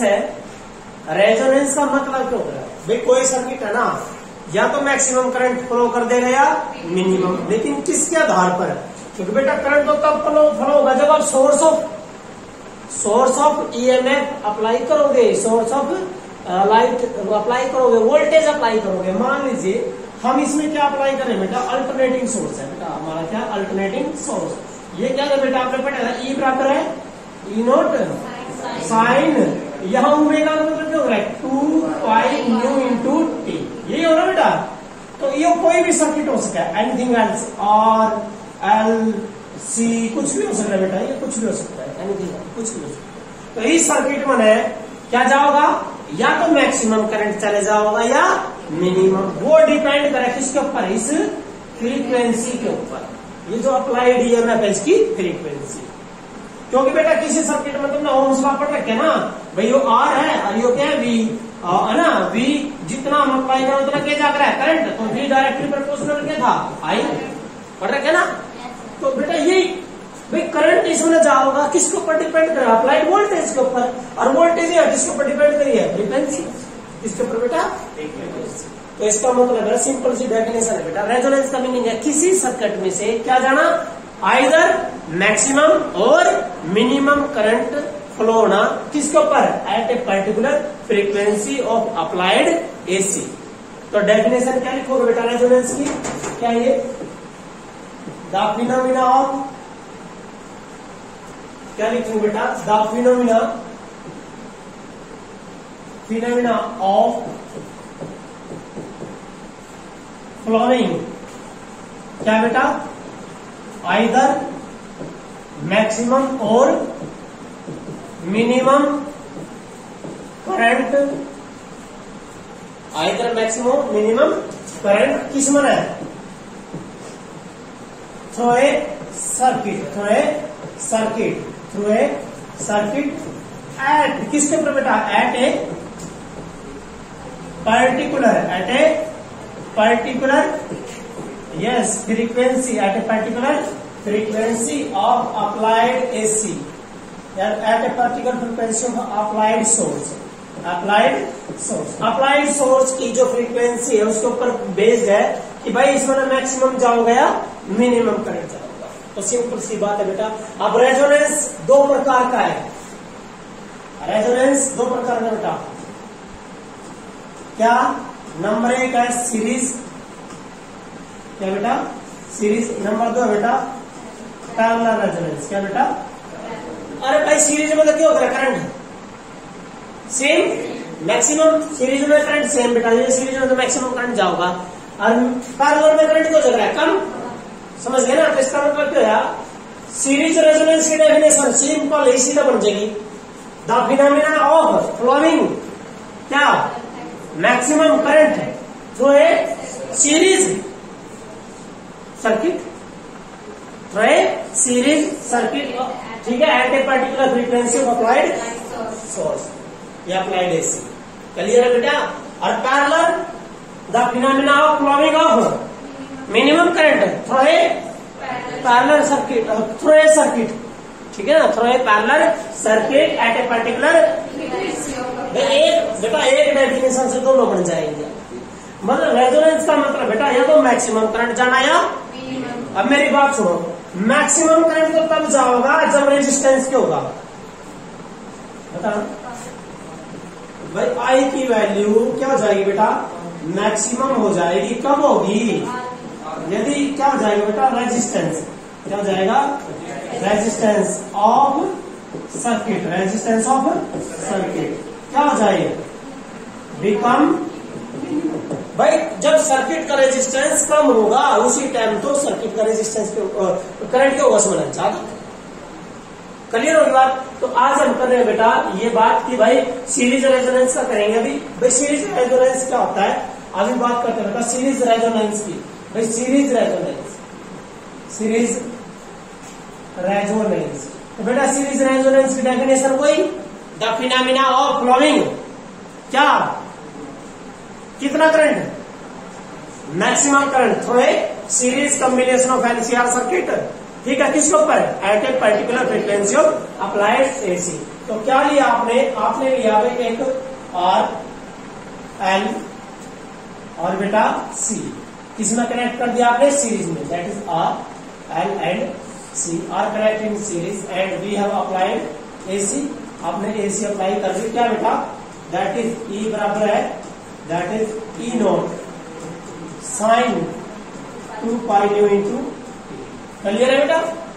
Resonance है। Resonance का मतलब क्या होता है भाई, कोई सर्किट है ना, या तो मैक्सिमम करंट फ्लो कर देगा या मिनिमम, लेकिन किसके आधार पर? क्योंकि बेटा करंट तो तब फ्लो होगा जब आप सोर्स ऑफ ईएमएफ अप्लाई करोगे, सोर्स ऑफ लाइट अप्लाई करोगे, वोल्टेज अप्लाई करोगे। मान लीजिए हम इसमें क्या अप्लाई करें बेटा, अल्टरनेटिंग सोर्स है बेटा हमारा, क्या अल्टरनेटिंग सोर्स। ये क्या है बेटा, आपने पढ़ा था ई बराबर है ई नॉट साइन, यहाँ ओमेगा का मतलब क्या हो रहा है 2 पाई न्यू इंटू टी, ये हो रहा बेटा। तो ये कोई भी सर्किट हो सकता है, anything else, R L C कुछ भी हो सकता है बेटा, ये कुछ भी हो सकता है, एनीथिंग कुछ भी हो सकता है। तो इस सर्किट में क्या जाओगा, या तो मैक्सिमम करंट चले जाओगा या मिनिमम, वो डिपेंड करे किसके ऊपर, इस फ्रीक्वेंसी के ऊपर, ये जो अप्लाइड ईएमएफ है इसकी फ्रीक्वेंसी। क्योंकि बेटा किसी सर्किट में तुमने ओम्स लॉ पढ़ रखे ना भाई, वो आर है और ये क्या है वी है ना, वी जितना हम अप्लाई करो उतना क्या जाकर है करंट, तो वी डायरेक्टली प्रोपोर्शनल क्या था आई, पढ़ रखे ना। तो बेटा ये भाई करंट इसमें जाओगा किसके ऊपर डिपेंड करेगा, अप्लाइड वोल्टेज के ऊपर, और वोल्टेज है किसके ऊपर डिपेंड करिए, फ्रीक्वेंसी, किसके ऊपर बेटा फ्रीक्वेंसी। तो इसका मतलब है सिंपल सी डेफिनेशन है बेटा, रेजोनेंस का मीनिंग है किसी सर्किट में से क्या जाना, आइदर मैक्सिमम और मिनिमम करंट फ्लो होना, किसके ऊपर, at a particular frequency of applied AC. तो डेफिनेशन क्या लिखोगे बेटा रेजोनेंस की, क्या ये द फिनोमिना ऑफ, क्या लिखोगे बेटा, द फिनोमिना ऑफ फ्लोइंग, क्या बेटा, आइदर मैक्सिमम और minimum current, either maximum minimum current किस में है, थ्रू ए सर्किट एट किसके ऊपर बेटा, at a particular yes frequency, at a particular frequency of applied AC, at a particular frequency of applied source. Applied source की जो frequency है उसके ऊपर बेस्ड है कि भाई इसमें मैक्सिमम जाओगे या मिनिमम करंट जाओगा। तो सिंपल सी बात है बेटा। अब रेजोनेंस दो प्रकार का है, रेजोनेंस दो प्रकार का बेटा, क्या, नंबर एक है सीरीज, क्या बेटा सीरीज, नंबर दो है बेटा पैरेलल रेजोनेंस, क्या बेटा, अरे भाई सीरीज में तो क्या होता है करंट सेम, मैक्सिमम सीरीज में करंट सेम बेटा, ये सीरीज में तो मैक्सिमम करंट जाओगा, और पैरेलल में करंट क्यों चल रहा है कम, समझ गए ना। तो इसका मतलब क्या है, सीरीज रेजोनेंस की डेफिनेशन सिंपल इसी तरह बन जाएगी, द फिनोमिना ऑफ फ्लोइंग, क्या, maximum current through a series circuit, ठीक है, at a particular frequency of applied source या अप्लाइड एसी, क्लियर है बेटा। और parallel the phenomena of flowing of minimum current through a parallel circuit, ठीक है ना, through a parallel circuit at a particular, एक बेटा एक डेफिनेशन से दोनों बन जाएंगे। मतलब रेजोनेंस का मतलब बेटा या तो मैक्सिमम करंट जाना या, अब मेरी बात सुनो, मैक्सिमम करंट तो तब जाओगा जब रेजिस्टेंस क्या होगा, बता भाई, आई की वैल्यू क्या हो जाएगी बेटा, मैक्सिमम हो जाएगी, कब होगी, यदि क्या हो जाएगा बेटा, रेजिस्टेंस, क्या हो जाएगा, रेजिस्टेंस ऑफ सर्किट क्या हो जाएगा, बिकम, भाई जब सर्किट का रेजिस्टेंस कम होगा उसी टाइम तो सर्किट का रेजिस्टेंस करंट क्या होगा, समझना ज्यादा, क्लियर होगी बात। तो आज हम कर रहे हैं बेटा ये बात कि भाई सीरीज रेजोनेंस का करेंगे अभी। भाई सीरीज रेजोनेंस क्या होता है, अभी बात करते हैं बेटा सीरीज रेजोनेंस की। भाई सीरीज रेजोनेंस तो बेटा सीरीज रेजोनेंस की डेफिनेशन कोई, द फिनोमिना ऑफ फ्लोइंग, क्या, कितना current, maximum current through a series combination of NCR circuit, ठीक है, किसके ऊपर, at a particular frequency of applied AC. तो क्या लिया आपने लिया भाई एक आर एल और बेटा सी, किसमें कनेक्ट कर दिया आपने? सीरीज में, that is R L and C are connect in series and we have applied AC, आपने एसी अप्लाई कर दी। क्या बेटा? दैट इज ई बराबर है, that is E naught sine 2 pi nu into, clear है बेटा?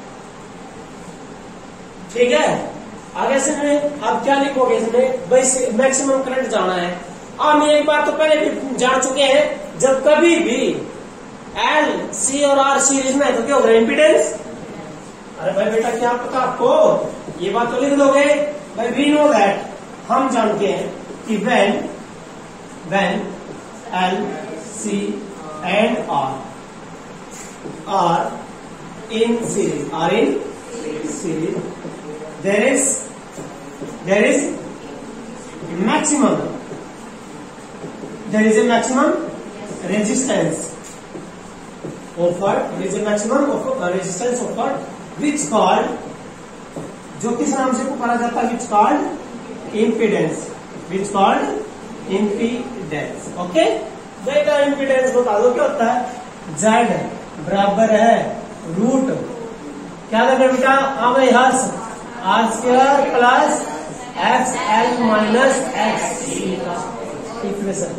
ठीक है। आगे से अब क्या लिखोगे इसमें? भाई मैक्सिमम करंट जाना है। हम एक बार तो पहले भी जान चुके हैं, जब कभी भी एल सी और आर सीरीज में है तो क्या होगा? इम्पीडेंस। अरे भाई बेटा क्या पता आपको? ये बात तो लिख दोगे भाई। वी नो दैट, हम जानते हैं कि when L, C and R are in series, there is maximum, there is a maximum resistance offered, there is a maximum of resistance offered, which called, जो किस नाम से पुकारा जाता है? which called impedance, which called impedance। Okay बेटा, impedance बता दो क्या होता है? Z बराबर है रूट, क्या लगे बेटा? हाँ भाई Harsh, R square plus X L minus X का इक्वेशन।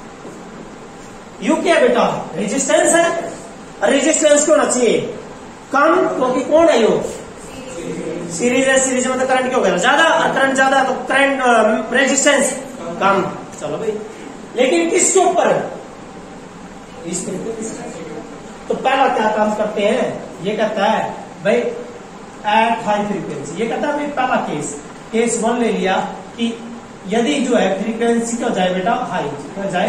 यू क्या बेटा? रेजिस्टेंस है। रेजिस्टेंस क्यों होना चाहिए? कम, क्योंकि कौन है यो? सीरीज है। सीरीज में तो करंट क्यों होगा? ज्यादा, और करंट ज्यादा तो करंट रेजिस्टेंस कम। चलो भाई, लेकिन किसके ऊपर? इस तो पहला क्या काम करते हैं? ये कहता है भाई एट हाई फ्रीक्वेंसी, ये कहता है भाई पहला केस 1 ले लिया कि यदि जो है फ्रीक्वेंसी क्या हो जाए बेटा? हाई हो जाए।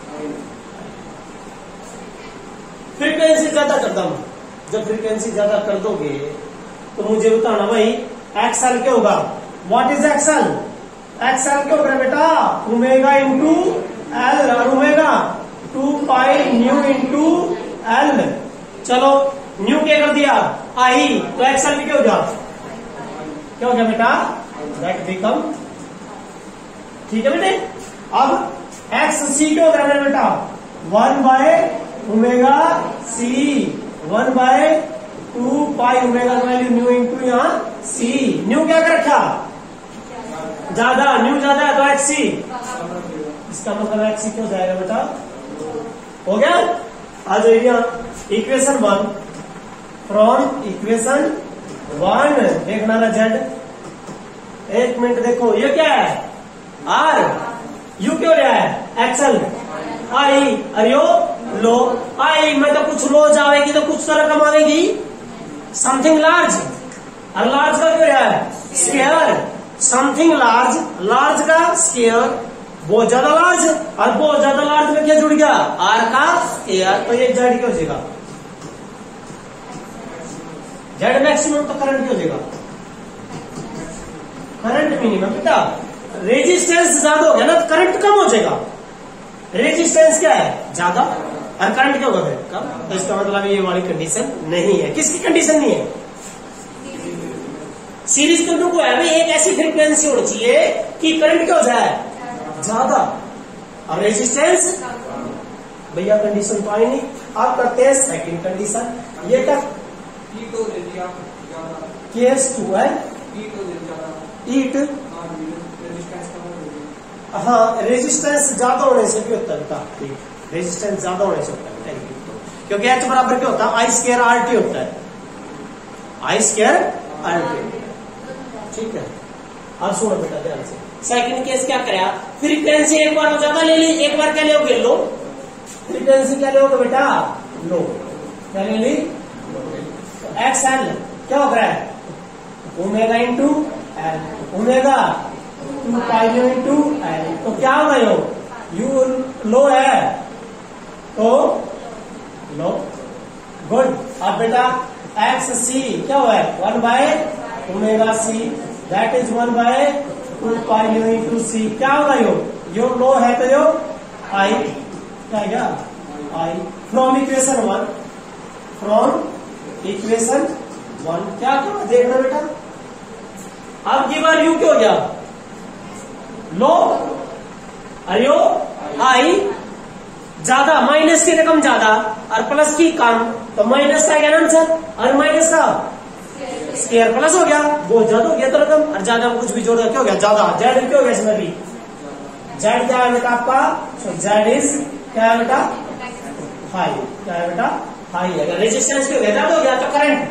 फ्रीक्वेंसी ज्यादा कर दो, जब फ्रीक्वेंसी ज्यादा कर दोगे तो मुझे बताना भाई एक्सएल क्या होगा? What is XL? एक्सएल क्या होगा बेटा? ओमेगा इंटू एल, और omega 2 pi nu into L. चलो न्यू क्या कर दिया? आई, तो एक्सएल भी क्या हो गया? क्या हो गया बेटा? दैट बिकम, ठीक है बेटे। अब एक्स सी क्या हो रहा है बेटा? 1 by omega C, 1 by 2 pi omega value nu into यहाँ सी। न्यू क्या कर रखा? ज्यादा, न्यू ज्यादा है तो एक्स सी, इसका मतलब एक्स सी क्यों जाएगा बेटा? हो गया। आ जाइए इक्वेशन 1, फ्रॉम इक्वेशन 1 देखना ना जेड। एक मिनट देखो, ये क्या है? आर, यू क्यों रहा है? एक्सएल, आई, अरे यो लो, आई में तो कुछ लो जाएगी तो कुछ तो रकम आएगी, समथिंग लार्ज, और लार्ज का क्यों रहा है? स्केयर, समथिंग लार्ज, लार्ज का स्केयर, बहुत ज्यादा लार्ज, और बहुत ज्यादा लार्ज में क्या जुड़ गया? आर का स्केयर, तो ये जेड क्या हो जाएगा? जेड मैक्सिमम, तो करंट क्या हो जाएगा? Current minimum. बेटा रेजिस्टेंस ज्यादा हो गया ना तो करंट कम हो जाएगा। रेजिस्टेंस क्या है? ज्यादा, और करंट क्या होगा फिर? कम। तो इसका मतलब ये वाली कंडीशन नहीं है। किसकी कंडीशन नहीं है? सीरीज दोनों को है भाई, एक ऐसी फ्रीक्वेंसी होनी चाहिए कि करंट क्या हो जाए? ज्यादा, और रेजिस्टेंस भैया कंडीशन तो आई नहीं। आप करते हैं सेकंड कंडीशन, ये क्या? केस 2 है, ईट, हाँ रेजिस्टेंस ज्यादा होने से भी होता है बेटा, रेजिस्टेंस ज्यादा होने से होता है, क्योंकि एच बराबर क्या होता है? आई स्क्वायर आर टी होता है, आई स्क्वायर आर टी। ठीक है, अब सुनो बेटा ध्यान से। सेकंड केस क्या कराया? फ्रीक्वेंसी एक बार ज्यादा ले ली, एक बार क्या लोगे? लो। फ्रीक्वेंसी क्या लोगे बेटा? लो। क्या ले ली? एक्स एल क्या हो रहा है? Omega into L, omega 2 pi into L, तो क्या होगा? यू लो है तो लो, गुड। अब बेटा एक्स सी क्या हुआ है? 1 by omega C, that is 1 by 2 pi into C. क्या होगा? यो लो है तो यो आई क्या है? क्या I? From equation 1, from equation 1 क्या देखना बेटा? अब की बार यू क्या हो गया, लो, अरे यो हाई ज्यादा, माइनस की रकम ज्यादा और प्लस की कम, तो माइनस का क्या आंसर, और माइनस का स्क्वायर प्लस हो गया, बहुत ज्यादा हो गया तो रकम, और ज्यादा में कुछ भी जोड़ क्या हो गया, ज्यादा। जेड क्या हो गया इसमें भी, जेड क्या है बेटा आपका, जेड इज क्या है बेटा, हाई, क्या है बेटा, हाई। अगर रेजिस्टेंस क्या हो गया, ज्यादा हो गया तो करंट,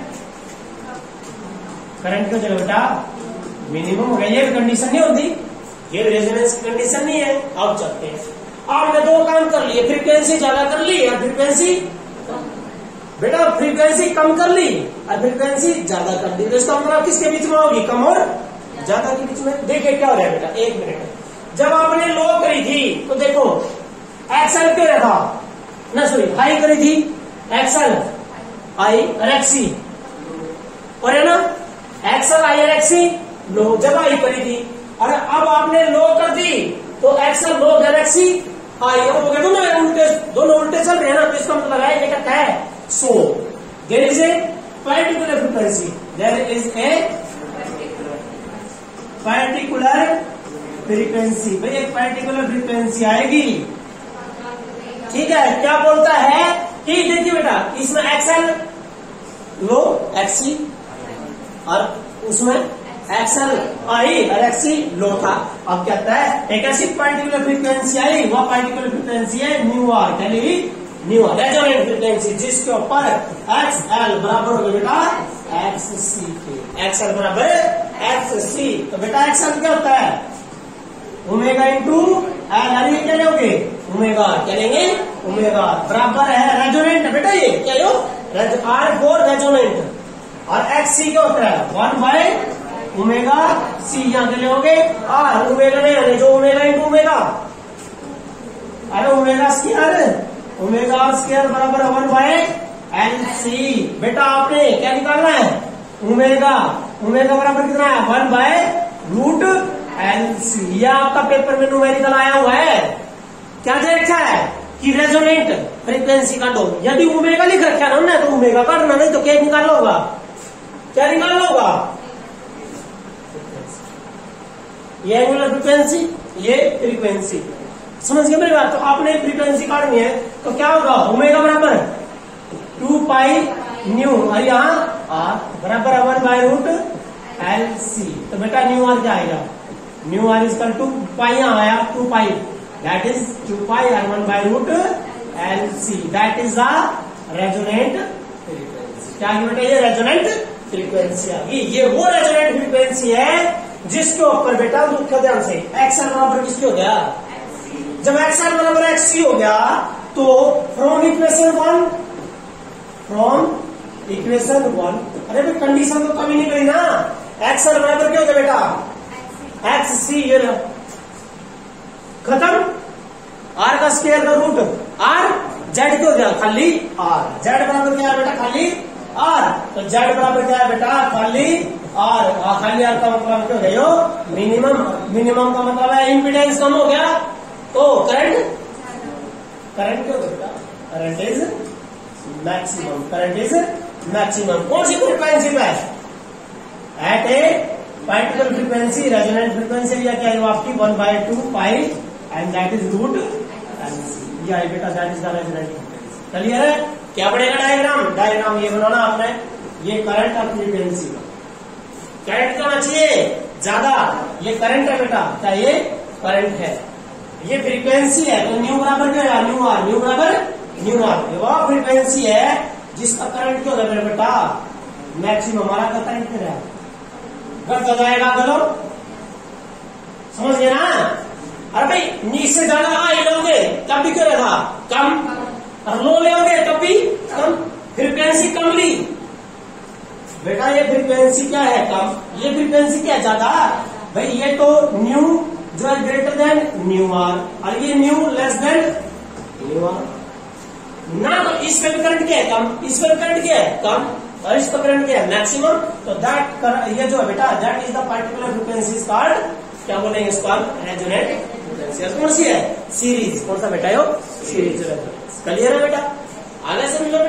करंट क्या जगह बेटा मिनिमम हो गया। ये भी कंडीशन नहीं होती, ये रेजोनेंस की कंडीशन नहीं है। अब चलते हैं, आपने दो काम कर लिए, फ्रीक्वेंसी ज्यादा कर ली और फ्रीक्वेंसी बेटा फ्रीक्वेंसी कम कर ली और फ्रीक्वेंसी ज्यादा कर दी, तो इसका मतलब किसके बीच में होगी, कम और ज्यादा के बीच में। देखिए क्या हो रहा है बेटा, एक मिनट, जब आपने लो करी थी तो देखो एक्सएल क्यों था ना, सॉरी हाई करी थी, एक्सएल आई और एक्सी, और है ना एक्सएल आई और एक्सी लो, जब आई करी थी, और अब आपने लो कर दी तो एक्सएल लो गैलेक्सी हाई, अब हो गया दोनों उल्टे चल रहे हैं ना, तो इसका मतलब है ये कहता है so there is a particular frequency, there is a particular frequency. भाई एक पर्टिकुलर फ्रीक्वेंसी आएगी, ठीक है। क्या बोलता है कि देखिए बेटा इसमें एक्सएल लो एक्सी और उसमें एक्सएल आई और एक्सी लो था। अब कहता है एक ऐसी पर्टिकुलर फ्रीक्वेंसी आई, वह पर्टिकुलर फ्रीक्वेंसी है न्यू आर, यानी न्यू आर रेजोनेंट फ्रीक्वेंसी, जिसके ऊपर एक्सएल बराबर हो बेटा एक्ससी के, एक्सएल बराबर एक्ससी। तो बेटा एक्सएल क्या होता है, ओमेगा इंटू एल, अरे क्या लोगे ओमेगा, क्या लेंगे ओमेगा, बराबर है रेजोनेंट बेटा, ये क्या लो आर फोर रेजोनेंट, और एक्स सी क्या होता है 1 बाय ओमेगा सी, यहाँ के लिए हो गए आर, ओमेगा नहीं आने जो ओमेगा इंटू ओमेगा, अरे omega square, omega R square बराबर 1 बाय एल सी। बेटा आपने क्या निकालना है, ओमेगा, ओमेगा बराबर कितना है 1 बाय रूट एल सी। यह आपका पेपर में न्यूमेरिकल आया हुआ है, क्या दे रखा है कि रेजोनेंट फ्रीक्वेंसी का दो, यदि ओमेगा लिख रखा है ना तो ओमेगा काटना, नहीं तो क्या निकालना होगा, क्या निकालना होगा, ये एंगुलर फ्रीक्वेंसी, ये फ्रीक्वेंसी, समझ गए मेरी बात। तो आपने फ्रीक्वेंसी काटनी है तो क्या होगा, ओमेगा बराबर 2 पाई न्यू, और यहाँ आर बराबर 1 बाय रूट एल सी। तो बेटा न्यू आर क्या आएगा, न्यू आर इज 2 पाई, यहाँ आया 2 पाई, दैट इज 2 पाई और 1 by root L C, that is the resonant frequency. क्या बेटा ये रेजोनेंट फ्रीक्वेंसी आ गई, ये वो रेजोनेंट फ्रीक्वेंसी है जिसके ऊपर बेटा मुख्य ध्यान से एक्सएल बराबर किसकी हो गया, जब एक्सएल बराबर एक्ससी हो गया तो फ्रॉम इक्वेशन 1, अरे भाई कंडीशन तो कमी नहीं करी ना, एक्सएल बराबर क्या हो गया बेटा एक्ससी, ये खत्म, आर का स्क्वायर का रूट आर, जेड क्या हो गया खाली आर, जेड बराबर क्या है बेटा खाली आर, तो जेड बराबर क्या है बेटा खाली आर, खाली आर का मतलब क्या हो गया मिनिमम, मिनिमम का मतलब है इम्पीडेंस कम हो गया तो करंट, करंट क्या हो गया, current is maximum, current is maximum. कौन सी फ्रीक्वेंसी पे at a particular frequency, resonant frequency या क्या है वो आपकी 1 by 2 pi and that is root LC, ये बेटा that is the resonant frequency. Clear है, क्या पड़ेगा डायग्राम, डायग्राम ये बनाना आपने, ये करंट और फ्रीक्वेंसी का, करंट करना चाहिए ज्यादा, ये करंट है बेटा, क्या ये करंट है, ये फ्रीक्वेंसी है, तो न्यू बराबर क्या है न्यू आर, न्यू बराबर न्यू आर, ये वह फ्रीक्वेंसी है जिसका करंट क्यों है बेटा मैक्सिमम, हमारा का करंट क्या है बढ़ता जाएगा, चलो समझ गए ना। अरे भाई नीचे से ज्यादा आई लोगे तब भी क्यों रहा कम, और लो लोगे तब भी कम, फ्रीक्वेंसी कम ली बेटा, ये फ्रीक्वेंसी क्या है कम, ये फ्रीक्वेंसी क्या है ज्यादा, भाई ये तो न्यू जो है ग्रेटर देन न्यू आर, और ये nu less than nu R ना, तो इस पे करंट क्या है कम, इस पे करंट क्या है कम, और इस पे करंट क्या है मैक्सिमम, तो दैट ये जो है बेटा that is the particular frequency is called, क्या बोलेंगे इसको रेजोनेंट फ्रीक्वेंसी। कौन सी है सीरीज, कौन सा बेटा यो सीरीज। क्लियर है बेटा, आगे समझ लो।